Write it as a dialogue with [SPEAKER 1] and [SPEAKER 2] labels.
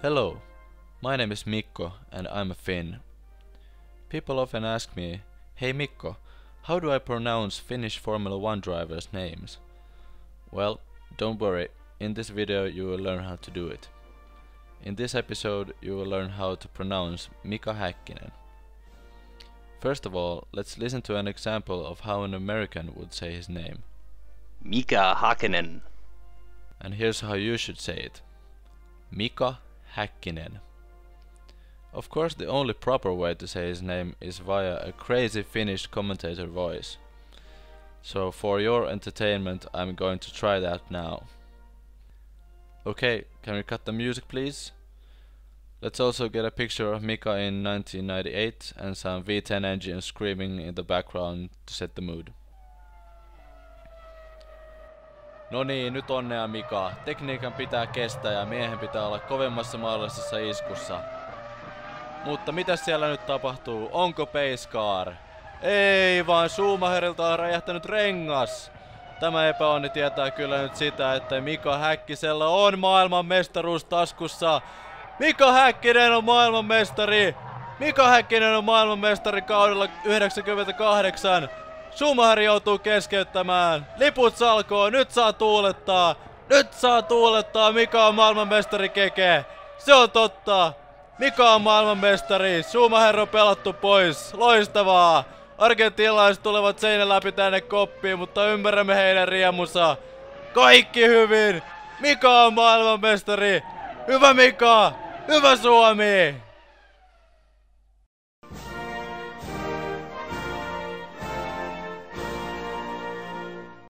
[SPEAKER 1] Hello, my name is Mikko and I'm a Finn. People often ask me, "Hey Mikko, how do I pronounce Finnish Formula 1 drivers' names?" Well, don't worry, in this video you will learn how to do it. In this episode you will learn how to pronounce Mika Häkkinen. First of all, let's listen to an example of how an American would say his name.
[SPEAKER 2] Mika Häkkinen.
[SPEAKER 1] And here's how you should say it. Mika Häkkinen. Of course, the only proper way to say his name is via a crazy Finnish commentator voice. So for your entertainment, I'm going to try that now. Okay, can we cut the music please? Let's also get a picture of Mika in 1998 and some V10 engine screaming in the background to set the mood. No niin, nyt onnea Mika. Tekniikan pitää kestää ja miehen pitää olla kovemmassa mahdollisessa iskussa. Mutta mitä siellä nyt tapahtuu? Onko pace car? Ei vaan Schumacherilta on räjähtänyt rengas. Tämä epäonni tietää kyllä nyt sitä, että Mika Häkkisellä on maailmanmestaruus taskussa. Mika Häkkinen on maailmanmestari! Mika Häkkinen on maailmanmestari kaudella 98. Schumacher joutuu keskeyttämään. Liput salkoo, nyt saa tuulettaa. Nyt saa tuulettaa, Mika on maailmanmestari keke. Se on totta. Mika on maailmanmestari. Schumacher on pelattu pois. Loistavaa. Argentinalaiset tulevat seinän läpi tänne koppiin, mutta ymmärrämme heidän riemunsa. Kaikki hyvin. Mika on maailmanmestari. Hyvä Mika. Hyvä Suomi.